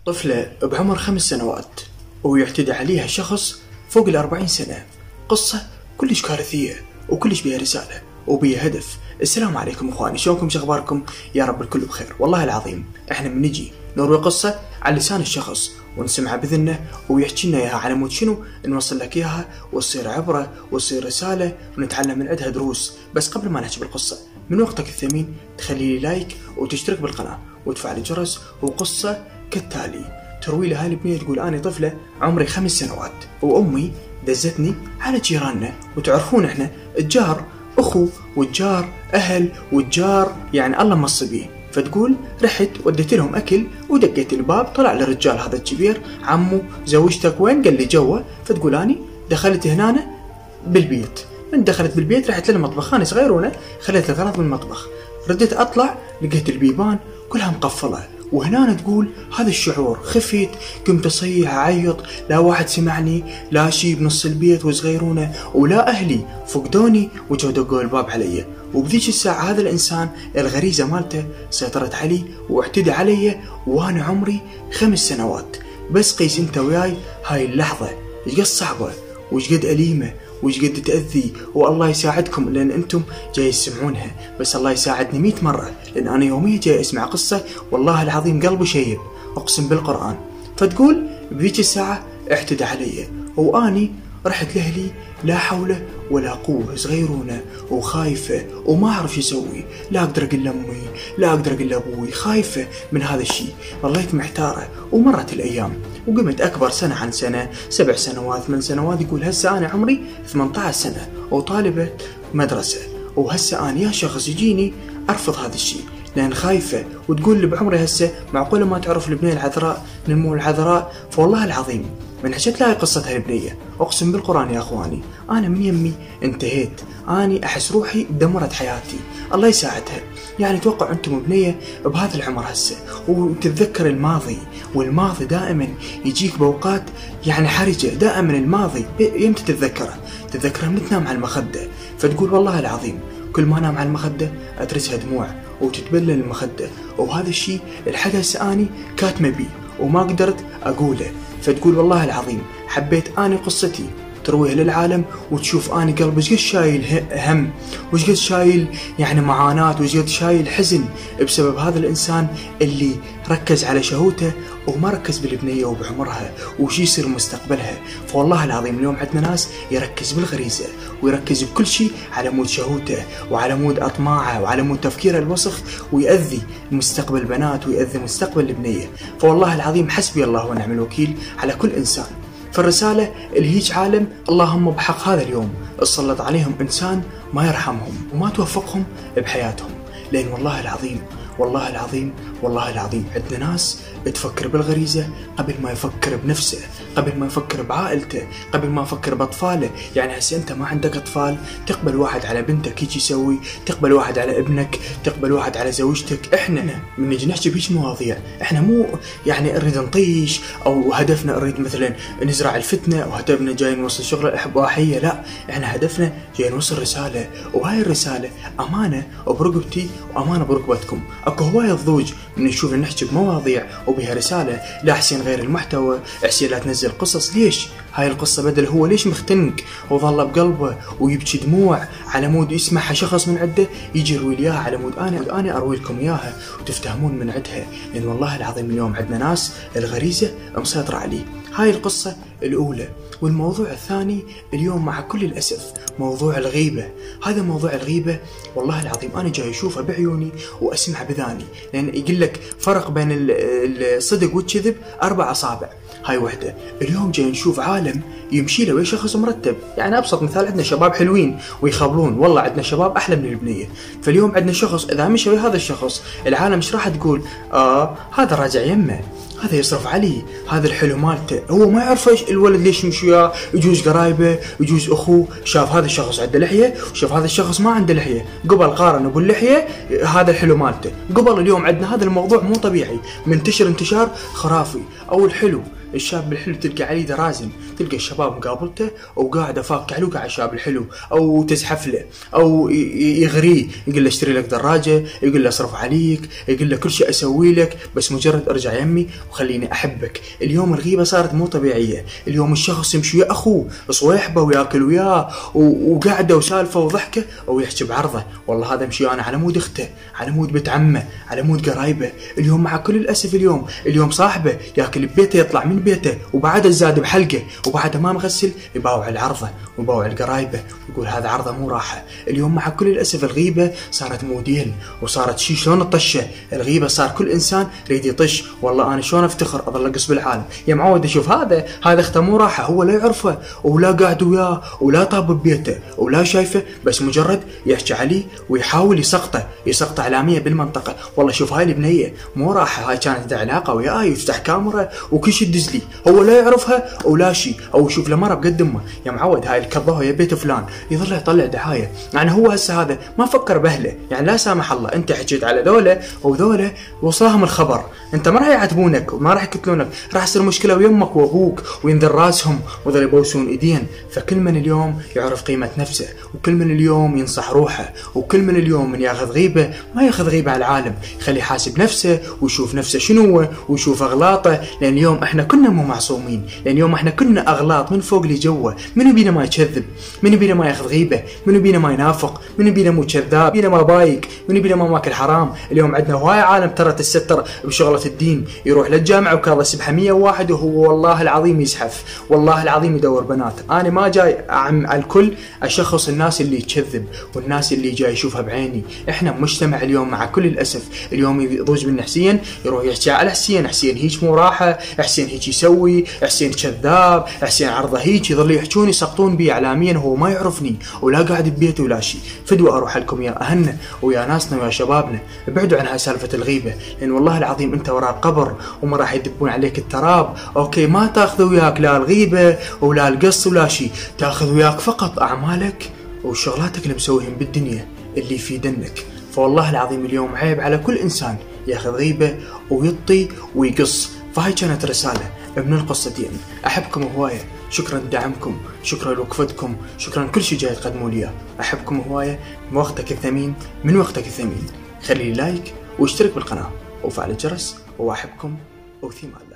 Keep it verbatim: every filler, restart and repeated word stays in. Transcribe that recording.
طفلة بعمر خمس سنوات ويعتدي عليها شخص فوق الأربعين سنة. قصة كلش كارثية وكلش بيها رسالة وبيها هدف. السلام عليكم اخواني، شلونكم؟ شخباركم؟ يا رب الكل بخير. والله العظيم احنا بنجي نروي قصة على لسان الشخص ونسمعها بذنه ويحكي لنا اياها على مود شنو نوصل لك اياها وتصير عبرة وتصير رسالة ونتعلم من عندها دروس. بس قبل ما نحكي بالقصة من وقتك الثمين تخلي لي لايك وتشترك بالقناة وتفعل الجرس. وقصة كالتالي: تروي لها البنية تقول: أنا طفلة عمري خمس سنوات وأمي دزتني على جيراننا، وتعرفون إحنا الجار أخو والجار أهل والجار يعني الله مص بيه. فتقول: رحت وديت لهم أكل ودقيت الباب، طلع للرجال هذا الكبير: عمو زوجتك وين؟ قال لي جوا. فتقول: أني دخلت هنا بالبيت. من دخلت بالبيت رحت للمطبخ، أنا صغيرونة خليت الغراض بالمطبخ، رديت أطلع لقيت البيبان كلها مقفلة. وهنا تقول: هذا الشعور خفيت، قمت اصيح اعيط، لا واحد سمعني، لا شي بنص البيت وصغيرونه، ولا اهلي فقدوني وجو دقوا الباب علي. وبذيك الساعه هذا الانسان الغريزه مالته سيطرت علي واعتدى علي وانا عمري خمس سنوات. بس قيس انت وياي هاي اللحظه ايش قد صعبه وايش قد اليمه وش قد تأذي. والله يساعدكم لأن أنتم جاي تسمعونها، بس الله يساعدني مئة مرة لأن أنا يوميا جاي أسمع قصة والله العظيم قلبي شيب أقسم بالقرآن. فتقول: بذيك الساعة اعتدى علي وأني رحت لأهلي لا حول ولا قوة، صغيرونة وخايفة وما أعرف يسوي، لا أقدر أقول لأمي لا أقدر أقول لأبوي، خايفة من هذا الشيء. ظليت محتارة ومرت الأيام وقمت أكبر سنة عن سنة، سبع سنوات ثمان سنوات. يقول: هسه أنا عمري ثمانية عشر سنة وطالبة مدرسة، وهسه أنا يا شخص يجيني أرفض هذا الشيء لأن خايفة. وتقول لي: بعمري هسه معقولة ما تعرف البنية العذراء نمو العذراء؟ فوالله العظيم من حكيت لها قصة هالبنية أقسم بالقرآن يا أخواني أنا من يمي انتهيت، أني أحس روحي دمرت حياتي. الله يساعدها. يعني توقع أنتم بنية بهذا العمر هسه وتتذكر الماضي، والماضي دائما يجيك بأوقات يعني حرجة، دائما الماضي يمتى تتذكره؟ تتذكره من تنام على المخدة. فتقول: والله العظيم كل ما أنام على المخدة أترسها دموع وتتبلل المخدة، وهذا الشيء الحدث أني كاتمة بيه وما قدرت أقوله. فتقول: والله العظيم حبيت أني قصتي ترويها للعالم وتشوف أني قلبي ايش قد شايل هم وايش قد شايل يعني معاناة وايش قد شايل حزن بسبب هذا الإنسان اللي ركز على شهوته وما ركز بالبنية وبعمرها وش يصير مستقبلها. فوالله العظيم اليوم عندنا ناس يركز بالغريزة ويركز بكل شيء على مود شهوته وعلى مود أطماعه وعلى مود تفكيره الوسخ، ويأذي مستقبل البنات ويأذي مستقبل البنية. فوالله العظيم حسبي الله ونعم الوكيل على كل إنسان. فالرسالة اللي هيج عالم اللهم بحق هذا اليوم تسلط عليهم إنسان ما يرحمهم وما توفقهم بحياتهم، لأن والله العظيم والله العظيم والله العظيم عندنا ناس تفكر بالغريزة قبل ما يفكر بنفسه، قبل ما يفكر بعائلته، قبل ما يفكر بأطفاله. يعني هسه أنت ما عندك أطفال تقبل واحد على بنتك يجي يسوي، تقبل واحد على ابنك، تقبل واحد على زوجتك. إحنا من نجي نحكي بهيج مواضيع إحنا مو يعني نريد نطيش أو هدفنا نريد مثلا نزرع الفتنة أو هدفنا جاي نوصل شغلة الإباحية، لا، إحنا هدفنا جاي نوصل رسالة، وهاي الرسالة أمانة برقبتي وأمانة برقبتكم. أكو هواية ضوج من نشوف نحكي بمواضيع وبها رسالة، لا حسين غير المحتوى، حسين لا تنزل قصص. ليش هاي القصة بدل هو ليش مختنق وظل بقلبه ويبكي دموع على مود يسمعها شخص من عنده يجي يروي لي اياها على مود انا انا اروي لكم اياها وتفتهمون من عندها. لان والله العظيم اليوم عندنا ناس الغريزة مسيطرة عليه. هاي القصة الأولى. والموضوع الثاني اليوم مع كل الأسف موضوع الغيبة. هذا موضوع الغيبة والله العظيم أنا جاي أشوفه بعيوني وأسمع بذاني، لأن يقول لك فرق بين الصدق والكذب أربع أصابع. هاي وحدة. اليوم جاي نشوف عالم يمشي له ويا شخص مرتب. يعني أبسط مثال عندنا شباب حلوين ويخابلون، والله عندنا شباب أحلى من البنية. فاليوم عندنا شخص إذا مشى ويا هذا الشخص العالم مش راح تقول آه هذا راجع يمه، هذا يصرف عليه، هذا الحلو مالته. هو ما يعرف ايش الولد ليش يمشي وياه، يجوز قرايبه يجوز اخوه، شاف هذا الشخص عنده لحيه وشاف هذا الشخص ما عنده لحيه، قبل قارن ابو اللحيه هذا الحلو مالته. قبل اليوم عندنا هذا الموضوع مو طبيعي، منتشر انتشار خرافي. او الحلو الشاب الحلو تلقى عليه درازن، تلقى الشباب مقابلته وقاعد افاك علوك على الشاب الحلو، او تزحف له او يغريه، يقول له اشتري لك دراجه، يقول له اصرف عليك، يقول له كل شيء اسوي لك بس مجرد ارجع يمي وخليني احبك. اليوم الغيبه صارت مو طبيعيه، اليوم الشخص يمشي ويا اخوه صويحبه وياكل وياه وقعده وسالفه وضحكه ويحكي بعرضه، والله هذا مشي انا على مود اخته، على مود بنت عمه، على مود قرايبه. اليوم مع كل الاسف اليوم اليوم صاحبه ياكل ببيته يطلع من بيته وبعد الزاد بحلقه وبعد ما مغسل يباوع العرضه ويباوع القرايبه ويقول هذا عرضه مو راحه. اليوم مع كل الاسف الغيبه صارت موديل وصارت شي شلون الطشه، الغيبه صار كل انسان يريد يطش. والله انا شلون افتخر اظل اقص بالعالم يا معود، اشوف هذا هذا اخته مو راحه، هو لا يعرفه ولا قاعد وياه ولا طاب ببيته ولا شايفه، بس مجرد يحكي عليه ويحاول يسقطه يسقطه علاميه بالمنطقه. والله شوف هاي البنيه مو راحه، هاي كانت علاقه وياي يفتح كاميرا وكل شيء تدز لي، هو لا يعرفها ولا شيء، او يشوف له مره بقد امه يا معود هاي الكظه يا بيت فلان، يظل يطلع دعايه. يعني هو هسه هذا ما فكر باهله، يعني لا سامح الله انت حكيت على ذولا وذولا وصلهم الخبر، انت ما راح يعاتبونك وما راح يقتلونك، راح يصير مشكله ويمك وابوك وينذر راسهم ويظل يبوسون ايدين. فكل من اليوم يعرف قيمه نفسه، وكل من اليوم ينصح روحه، وكل من اليوم من ياخذ غيبه ما ياخذ غيبه على العالم، يخلي يحاسب نفسه ويشوف نفسه شنو ويشوف اغلاطه، لان اليوم احنا كنا مو معصومين، لان اليوم احنا كنا اغلاط من فوق لجوا. من بينا ما يكذب، من بينا ما ياخذ غيبه، من بينا ما ينافق، من بينا مو كذاب، بينا ما بايق، من بينا ما ماكل حرام. اليوم عندنا هواي عالم ترى تستر بشغله الدين، يروح للجامعه وكذا سبحه مية وواحد وهو والله العظيم يزحف، والله العظيم يدور بنات. انا ما جاي اعم على الكل، اشخص الناس اللي يكذب والناس اللي جاي يشوفها بعيني. احنا مجتمع اليوم مع كل الاسف اليوم يضوج من حسين يروح يحكي على حسين، حسين هيك مو راحه، حسين هيك يسوي، حسين كذاب، حسين عرضه هيك، يظل يحكون يسقطون بي اعلاميا، هو ما يعرفني ولا قاعد ببيته ولا شيء. فدوى اروح لكم يا اهلنا ويا ناسنا ويا شبابنا، ابعدوا عن هاي سالفه الغيبه، لان والله العظيم انت وراء قبر وما راح يدبون عليك التراب. اوكي ما تاخذ وياك لا الغيبه ولا القص ولا شيء، تاخذ وياك فقط اعمالك وشغلاتك اللي مسويهم بالدنيا اللي يفيدنك. فوالله العظيم اليوم عيب على كل انسان ياخذ غيبه ويطي ويقص. فهاي كانت رساله من القصتين. احبكم هوايه، شكرا لدعمكم، شكرا لوقفتكم، شكرا كل شيء جاي تقدموا لي. احبكم هوايه، من وقتك الثمين من وقتك الثمين. خلي لي لايك واشترك بالقناه وفعل الجرس، واحبكم وفي امان الله.